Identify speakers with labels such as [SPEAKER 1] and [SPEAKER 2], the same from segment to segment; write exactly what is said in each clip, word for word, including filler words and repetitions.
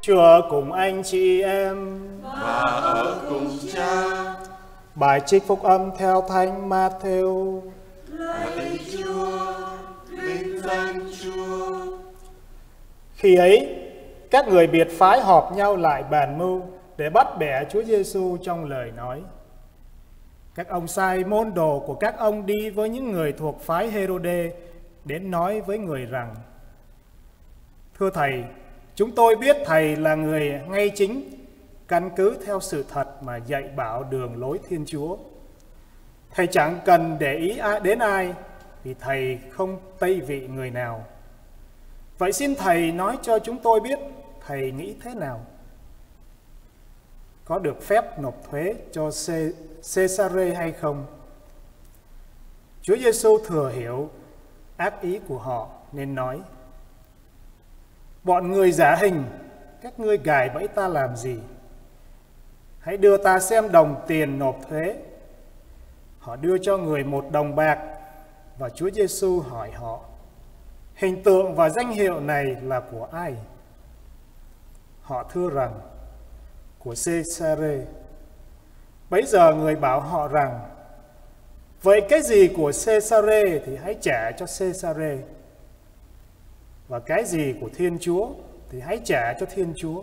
[SPEAKER 1] Chúa cùng anh chị em
[SPEAKER 2] và ở cùng Cha.
[SPEAKER 1] Bài trích phúc âm theo Thánh Matthew.
[SPEAKER 2] Lạy Chúa, vinh danh Chúa.
[SPEAKER 1] Khi ấy, các người biệt phái họp nhau lại bàn mưu để bắt bẻ Chúa Giêsu trong lời nói. Các ông sai môn đồ của các ông đi với những người thuộc phái Hê-rô-đê đến nói với người rằng: Thưa Thầy, chúng tôi biết Thầy là người ngay chính, căn cứ theo sự thật mà dạy bảo đường lối Thiên Chúa. Thầy chẳng cần để ý đến ai, vì Thầy không tây vị người nào. Vậy xin Thầy nói cho chúng tôi biết Thầy nghĩ thế nào? Có được phép nộp thuế cho Cê-sa-rê hay không? Chúa Giêsu thừa hiểu ác ý của họ nên nói: Bọn người giả hình, các ngươi gài bẫy ta làm gì? Hãy đưa ta xem đồng tiền nộp thuế. Họ đưa cho người một đồng bạc, và Chúa Giêsu hỏi họ: Hình tượng và danh hiệu này là của ai? Họ thưa rằng: Của Cê-sa-rê. Bấy giờ người bảo họ rằng: Vậy cái gì của Cê-sa-rê thì hãy trả cho Cê-sa-rê, và cái gì của Thiên Chúa thì hãy trả cho Thiên Chúa.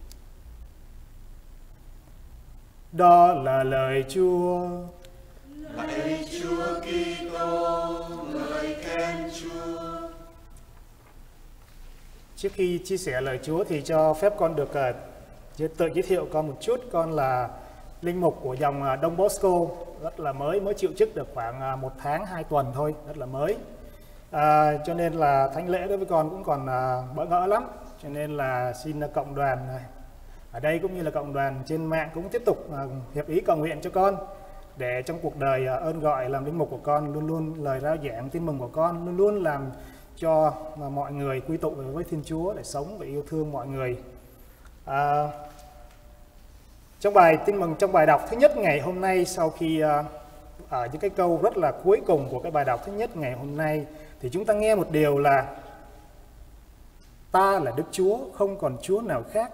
[SPEAKER 1] Đó là lời Chúa.
[SPEAKER 2] Lạy Chúa Kitô, ngợi khen Chúa.
[SPEAKER 1] Trước khi chia sẻ lời Chúa thì cho phép con được uh, tự giới thiệu con một chút. Con là linh mục của dòng uh, Đông Bosco, rất là mới, mới chịu chức được khoảng uh, một tháng, hai tuần thôi, rất là mới. À, cho nên là thánh lễ đối với con cũng còn uh, bỡ ngỡ lắm. Cho nên là xin uh, cộng đoàn này ở đây cũng như là cộng đoàn trên mạng cũng tiếp tục uh, hiệp ý cầu nguyện cho con, để trong cuộc đời uh, ơn gọi làm linh mục của con luôn luôn lời rao giảng tin mừng của con luôn luôn làm cho uh, mọi người quy tụ với Thiên Chúa để sống và yêu thương mọi người. À, trong bài tin mừng, trong bài đọc thứ nhất ngày hôm nay, sau khi uh, ở những cái câu rất là cuối cùng của cái bài đọc thứ nhất ngày hôm nay, thì chúng ta nghe một điều là: Ta là Đức Chúa, không còn Chúa nào khác.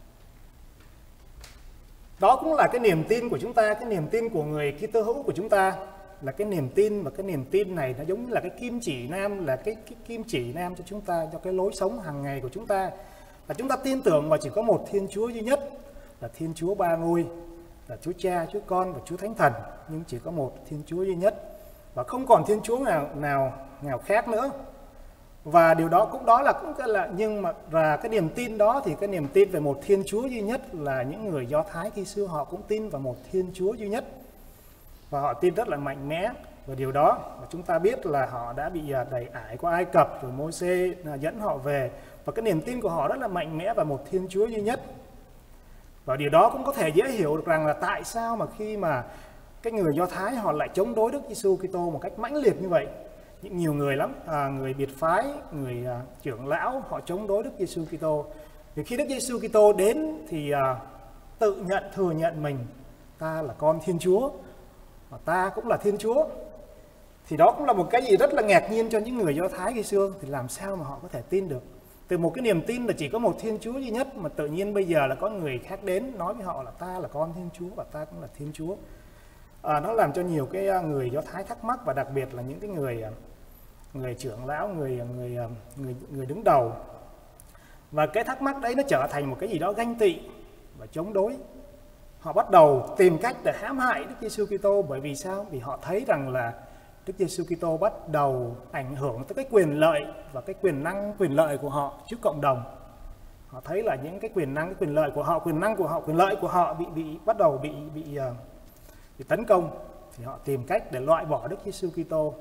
[SPEAKER 1] Đó cũng là cái niềm tin của chúng ta, cái niềm tin của người Kitô hữu của chúng ta, là cái niềm tin, và cái niềm tin này nó giống như là cái kim chỉ nam, là cái, cái kim chỉ nam cho chúng ta, cho cái lối sống hàng ngày của chúng ta. Là chúng ta tin tưởng vào chỉ có một Thiên Chúa duy nhất, là Thiên Chúa ba ngôi, là Chúa Cha, Chúa Con và Chúa Thánh Thần, nhưng chỉ có một Thiên Chúa duy nhất, và không còn Thiên Chúa nào nào nào khác nữa. Và điều đó cũng đó là cũng là nhưng mà và cái niềm tin đó thì cái niềm tin về một Thiên Chúa duy nhất là những người Do Thái khi xưa họ cũng tin vào một Thiên Chúa duy nhất, và họ tin rất là mạnh mẽ về điều đó. Và chúng ta biết là họ đã bị đày ải qua Ai Cập, rồi Môi-se dẫn họ về, và cái niềm tin của họ rất là mạnh mẽ vào một Thiên Chúa duy nhất. Và điều đó cũng có thể dễ hiểu được rằng là tại sao mà khi mà cái người Do Thái họ lại chống đối Đức Giêsu Kitô một cách mãnh liệt như vậy. Những nhiều người lắm, à, người biệt phái, người à, trưởng lão họ chống đối Đức Giêsu Kitô. Thì khi Đức Giêsu Kitô đến thì à, tự nhận thừa nhận mình, ta là con Thiên Chúa và ta cũng là Thiên Chúa. Thì đó cũng là một cái gì rất là ngạc nhiên cho những người Do Thái khi xưa. Thì làm sao mà họ có thể tin được? Từ một cái niềm tin là chỉ có một Thiên Chúa duy nhất, mà tự nhiên bây giờ là có người khác đến nói với họ là ta là con Thiên Chúa và ta cũng là Thiên Chúa. À, nó làm cho nhiều cái người Do Thái thắc mắc, và đặc biệt là những cái người người trưởng lão, người người người người đứng đầu. Và cái thắc mắc đấy nó trở thành một cái gì đó ganh tị và chống đối. Họ bắt đầu tìm cách để hãm hại Đức Giêsu Kitô. Bởi vì sao? Vì họ thấy rằng là Đức Giêsu Kitô bắt đầu ảnh hưởng tới cái quyền lợi và cái quyền năng, quyền lợi của họ trước cộng đồng. Họ thấy là những cái quyền năng, cái quyền lợi của họ, quyền năng của họ, quyền lợi của họ bị bị bắt đầu bị bị, bị tấn công, thì họ tìm cách để loại bỏ Đức Giêsu Kitô.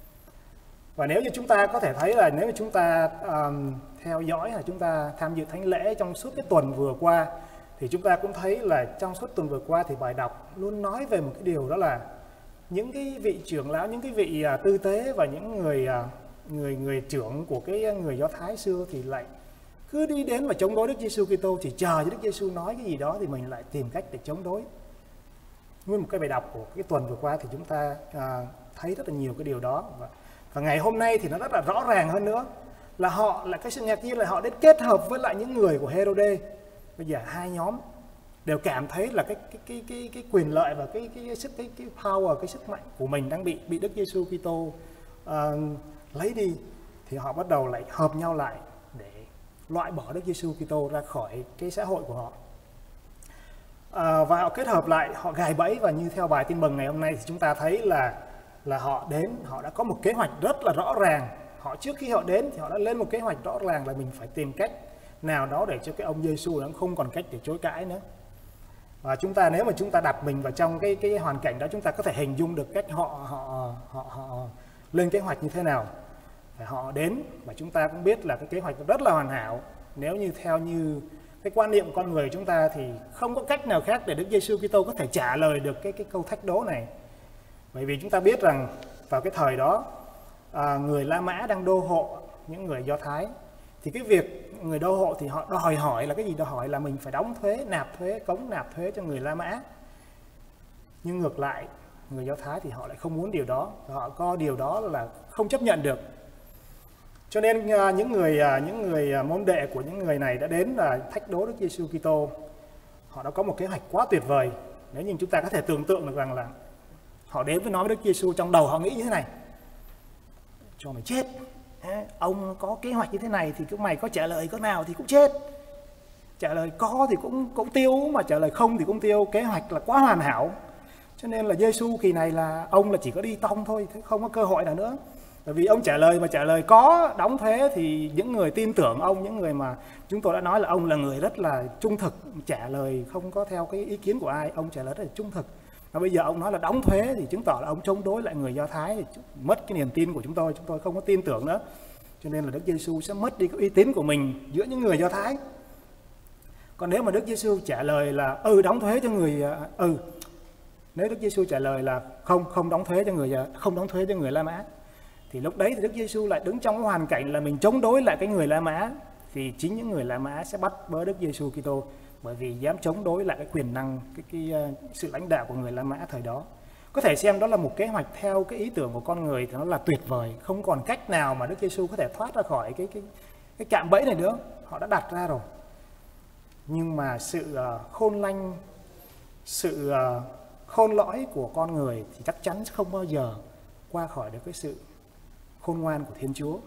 [SPEAKER 1] Và nếu như chúng ta có thể thấy là nếu như chúng ta um, theo dõi hay chúng ta tham dự thánh lễ trong suốt cái tuần vừa qua, thì chúng ta cũng thấy là trong suốt tuần vừa qua thì bài đọc luôn nói về một cái điều, đó là những cái vị trưởng lão, những cái vị uh, tư tế và những người uh, người người trưởng của cái người Do Thái xưa thì lại cứ đi đến và chống đối Đức Giêsu Kitô, thì chờ cho Đức Giêsu nói cái gì đó thì mình lại tìm cách để chống đối. Nguyên một cái bài đọc của cái tuần vừa qua thì chúng ta uh, thấy rất là nhiều cái điều đó. Và, và ngày hôm nay thì nó rất là rõ ràng hơn nữa, là họ là cái sự ngạc nhiên là họ đến kết hợp với lại những người của Hê-rô-đê. bây giờ hai nhóm đều cảm thấy là cái cái cái cái, cái quyền lợi và cái cái, cái sức cái cái power, cái sức mạnh của mình đang bị bị Đức Giêsu Kitô uh, lấy đi, thì họ bắt đầu lại hợp nhau lại để loại bỏ Đức Giêsu Kitô ra khỏi cái xã hội của họ. À, và họ kết hợp lại, họ gài bẫy, và như theo bài tin mừng ngày hôm nay thì chúng ta thấy là là họ đến, họ đã có một kế hoạch rất là rõ ràng. Họ trước khi họ đến thì họ đã lên một kế hoạch rõ ràng là mình phải tìm cách nào đó để cho cái ông Giêsu nó không còn cách để chối cãi nữa. Và chúng ta, nếu mà chúng ta đặt mình vào trong cái cái hoàn cảnh đó, chúng ta có thể hình dung được cách họ họ họ, họ lên kế hoạch như thế nào. Họ đến, và chúng ta cũng biết là cái kế hoạch rất là hoàn hảo. Nếu như theo như cái quan niệm của con người chúng ta thì không có cách nào khác để Đức Giêsu Kitô có thể trả lời được cái cái câu thách đố này. Bởi vì chúng ta biết rằng vào cái thời đó, à, người La Mã đang đô hộ những người Do Thái. Thì cái việc người đô hộ thì họ đòi hỏi là cái gì? Đòi hỏi là mình phải đóng thuế, nạp thuế, cống nạp thuế cho người La Mã. Nhưng ngược lại, người Do Thái thì họ lại không muốn điều đó. Họ coi điều đó là không chấp nhận được. Cho nên uh, những người uh, những người uh, môn đệ của những người này đã đến là thách đố Đức Giêsu Kitô. Họ đã có một kế hoạch quá tuyệt vời. Nếu như chúng ta có thể tưởng tượng được rằng là họ đến với nói với Đức Giêsu, trong đầu họ nghĩ như thế này: cho mày chết, ông có kế hoạch như thế này thì mày có trả lời có nào thì cũng chết. Trả lời có thì cũng cũng tiêu, mà trả lời không thì cũng tiêu. Kế hoạch là quá hoàn hảo. Cho nên là Giêsu kỳ này là ông là chỉ có đi tong thôi, không có cơ hội nào nữa. Bởi vì ông trả lời mà trả lời có đóng thuế thì những người tin tưởng ông, những người mà chúng tôi đã nói là ông là người rất là trung thực, trả lời không có theo cái ý kiến của ai, ông trả lời rất là trung thực. Và bây giờ ông nói là đóng thuế thì chứng tỏ là ông chống đối lại người Do Thái, thì mất cái niềm tin của chúng tôi, chúng tôi không có tin tưởng nữa. Cho nên là Đức Giêsu sẽ mất đi cái uy tín của mình giữa những người Do Thái. Còn nếu mà Đức Giêsu trả lời là ừ đóng thuế cho người ừ nếu Đức Giêsu trả lời là không không đóng thuế cho người không đóng thuế cho người La Mã, thì lúc đấy thì Đức Giêsu lại đứng trong cái hoàn cảnh là mình chống đối lại cái người La Mã, thì chính những người La Mã sẽ bắt bớ Đức Giêsu Kitô, bởi vì dám chống đối lại cái quyền năng, cái, cái, cái sự lãnh đạo của người La Mã thời đó. Có thể xem đó là một kế hoạch theo cái ý tưởng của con người thì nó là tuyệt vời, không còn cách nào mà Đức Giêsu có thể thoát ra khỏi cái cái cái cạm bẫy này nữa, họ đã đặt ra rồi. Nhưng mà sự uh, khôn lanh, sự uh, khôn lõi của con người thì chắc chắn sẽ không bao giờ qua khỏi được cái sự khôn ngoan của Thiên Chúa.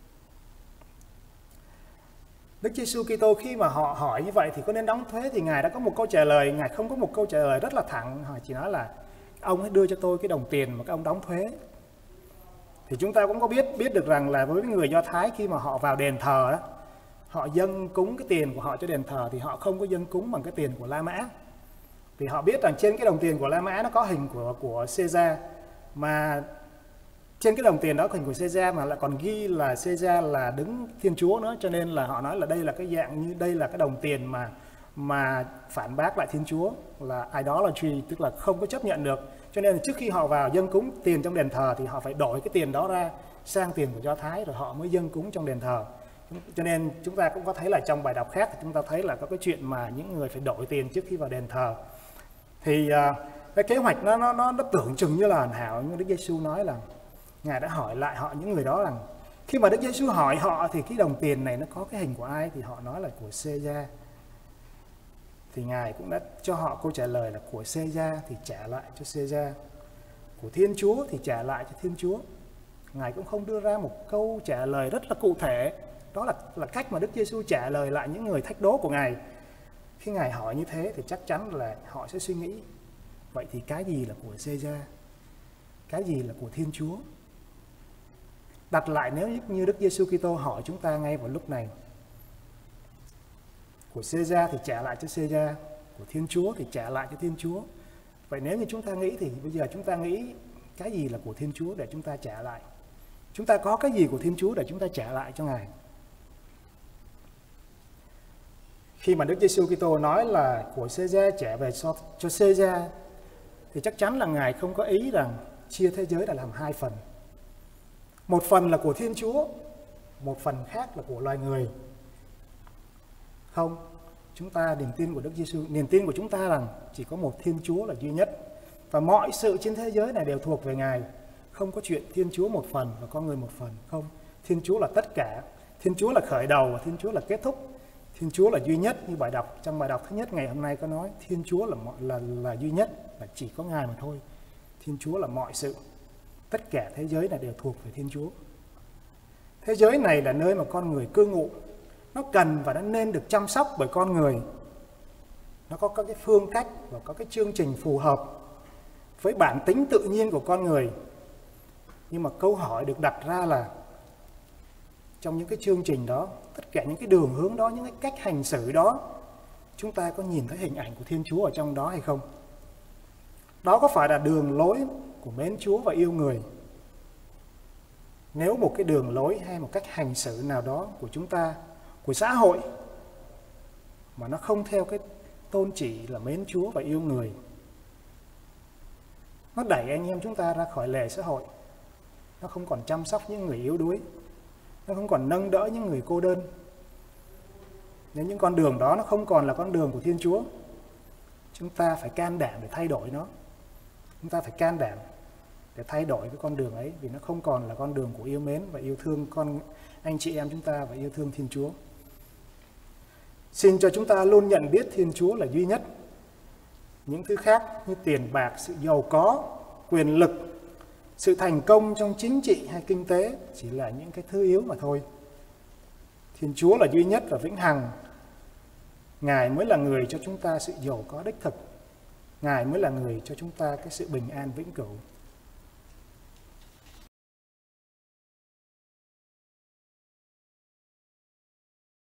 [SPEAKER 1] Đức Giêsu Kitô khi mà họ hỏi như vậy thì có nên đóng thuế, thì Ngài đã có một câu trả lời. Ngài không có một câu trả lời rất là thẳng, Ngài chỉ nói là ông hãy đưa cho tôi cái đồng tiền mà các ông đóng thuế. Thì chúng ta cũng có biết biết được rằng là với người Do Thái, khi mà họ vào đền thờ đó, họ dâng cúng cái tiền của họ cho đền thờ thì họ không có dâng cúng bằng cái tiền của La Mã. Thì họ biết rằng trên cái đồng tiền của La Mã nó có hình của của Caesar, mà trên cái đồng tiền đó hình của Caesar mà lại còn ghi là Caesar là đứng Thiên Chúa nữa, cho nên là họ nói là đây là cái dạng như đây là cái đồng tiền mà mà phản bác lại Thiên Chúa, là idolatry, tức là không có chấp nhận được. Cho nên là trước khi họ vào dâng cúng tiền trong đền thờ thì họ phải đổi cái tiền đó ra sang tiền của Do Thái rồi họ mới dâng cúng trong đền thờ. Cho nên chúng ta cũng có thấy là trong bài đọc khác thì chúng ta thấy là có cái chuyện mà những người phải đổi tiền trước khi vào đền thờ. Thì uh, cái kế hoạch nó nó nó, nó tưởng chừng như là hoàn hảo, nhưng Đức Giêsu nói là Ngài đã hỏi lại họ, những người đó, rằng khi mà Đức Giêsu hỏi họ thì cái đồng tiền này nó có cái hình của ai, thì họ nói là của Caesar. Thì Ngài cũng đã cho họ câu trả lời là của Caesar thì trả lại cho Caesar, của Thiên Chúa thì trả lại cho Thiên Chúa. Ngài cũng không đưa ra một câu trả lời rất là cụ thể. Đó là, là cách mà Đức Giêsu trả lời lại những người thách đố của Ngài. Khi Ngài hỏi như thế thì chắc chắn là họ sẽ suy nghĩ, vậy thì cái gì là của Caesar, cái gì là của Thiên Chúa? Đặt lại, nếu như Đức Giêsu Kitô hỏi chúng ta ngay vào lúc này, của Caesar thì trả lại cho Caesar, của Thiên Chúa thì trả lại cho Thiên Chúa. Vậy nếu như chúng ta nghĩ thì bây giờ chúng ta nghĩ cái gì là của Thiên Chúa để chúng ta trả lại? Chúng ta có cái gì của Thiên Chúa để chúng ta trả lại cho Ngài? Khi mà Đức Giêsu Kitô nói là của Caesar trả về cho, cho Caesar, thì chắc chắn là Ngài không có ý rằng chia thế giới là làm hai phần. Một phần là của Thiên Chúa, một phần khác là của loài người. Không, chúng ta niềm tin của Đức Giêsu, niềm tin của chúng ta rằng chỉ có một Thiên Chúa là duy nhất, và mọi sự trên thế giới này đều thuộc về Ngài. Không có chuyện Thiên Chúa một phần và con người một phần. Không, Thiên Chúa là tất cả. Thiên Chúa là khởi đầu và Thiên Chúa là kết thúc. Thiên Chúa là duy nhất, như bài đọc trong bài đọc thứ nhất ngày hôm nay có nói Thiên Chúa là mọi, là là duy nhất, là chỉ có Ngài mà thôi. Thiên Chúa là mọi sự. Tất cả thế giới này đều thuộc về Thiên Chúa. Thế giới này là nơi mà con người cư ngụ. Nó cần và nó nên được chăm sóc bởi con người. Nó có các cái phương cách và có cái chương trình phù hợp với bản tính tự nhiên của con người. Nhưng mà câu hỏi được đặt ra là trong những cái chương trình đó, tất cả những cái đường hướng đó, những cái cách hành xử đó, chúng ta có nhìn thấy hình ảnh của Thiên Chúa ở trong đó hay không? Đó có phải là đường lối của mến Chúa và yêu người? Nếu một cái đường lối hay một cách hành xử nào đó của chúng ta, của xã hội, mà nó không theo cái tôn chỉ là mến Chúa và yêu người, nó đẩy anh em chúng ta ra khỏi lề xã hội. Nó không còn chăm sóc những người yếu đuối, nó không còn nâng đỡ những người cô đơn. Nếu những con đường đó nó không còn là con đường của Thiên Chúa, chúng ta phải can đảm để thay đổi nó. Chúng ta phải can đảm để thay đổi cái con đường ấy, vì nó không còn là con đường của yêu mến và yêu thương con anh chị em chúng ta và yêu thương Thiên Chúa. Xin cho chúng ta luôn nhận biết Thiên Chúa là duy nhất. Những thứ khác như tiền bạc, sự giàu có, quyền lực, sự thành công trong chính trị hay kinh tế chỉ là những cái thứ yếu mà thôi. Thiên Chúa là duy nhất và vĩnh hằng. Ngài mới là người cho chúng ta sự giàu có đích thực. Ngài mới là người cho chúng ta cái sự bình an vĩnh cửu.